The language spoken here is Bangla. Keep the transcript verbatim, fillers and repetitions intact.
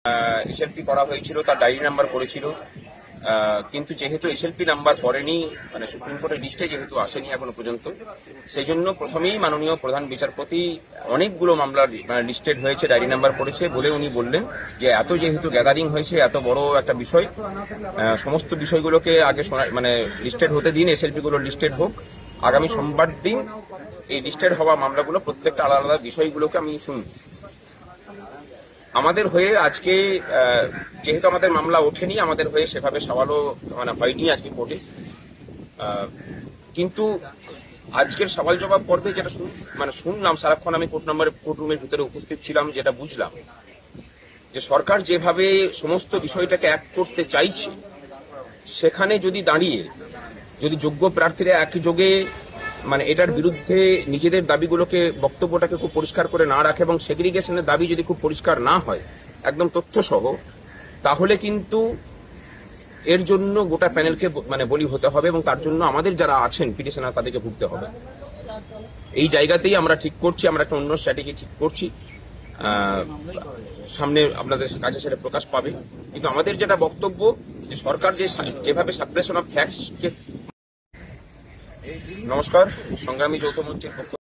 এসএলপি করা হয়েছিল, তার ডায়েরি নাম্বার পড়েছিল, কিন্তু যেহেতু এসএলপি নাম্বার পড়েনি, মানে সুপ্রিম কোর্টের লিস্টে যেহেতু আসেনি এখনো পর্যন্ত, সেই জন্য প্রথমেই মাননীয় প্রধান বিচারপতি অনেকগুলো মামলা লিস্টেড হয়েছে, ডায়েরি নাম্বার পড়েছে বলে উনি বললেন যে এত যেহেতু গ্যাদারিং হয়েছে, এত বড় একটা বিষয়, সমস্ত বিষয়গুলোকে আগে মানে লিস্টেড হতে দিন, এসএলপি গুলো লিস্টেড হোক, আগামী সোমবার দিন এই লিস্টেড হওয়া মামলাগুলো প্রত্যেকটা আলাদা আলাদা বিষয়গুলোকে আমি শুনব। আমাদের হয়ে আজকে যেহেতু আমাদের মামলা ওঠেনি, আমাদের হয়ে সেভাবে সওয়ালও মানে হয়নি আজকে কোর্টে, কিন্তু আজকের সওয়াল জবাব পর্বে যেটা মানে শুনলাম, সারাক্ষণ আমি কোর্ট নাম্বার কোর্ট রুমের ভিতরে উপস্থিত ছিলাম, যেটা বুঝলাম যে সরকার যেভাবে সমস্ত বিষয়টাকে এক করতে চাইছে, সেখানে যদি দাঁড়িয়ে যদি যোগ্য প্রার্থীরা একযোগে মানে এটার বিরুদ্ধে নিজেদের দাবিগুলোকে বক্তব্যটাকে খুব পরিষ্কার করে না রাখে এবং সেগ্রিগেশনের দাবি যদি খুব পরিষ্কার না হয় একদম তথ্যসহ, তাহলে কিন্তু এর জন্য গোটা প্যানেলকে মানে বলি হতে হবে এবং তার জন্য আমাদের যারা আছেন পিটিশনার তাদেরকে ভুগতে হবে। এই জায়গাতেই আমরা ঠিক করছি, আমরা একটা অন্য স্ট্র্যাটেজি ঠিক করছি, সামনে আপনাদের কাছে সেটা প্রকাশ পাবে। কিন্তু আমাদের যেটা বক্তব্য যে সরকার যে যেভাবে সাপ্রেশন অফ ফ্যাক্টসকে। নমস্কার, সংগ্রামী যৌথ মঞ্চের পক্ষ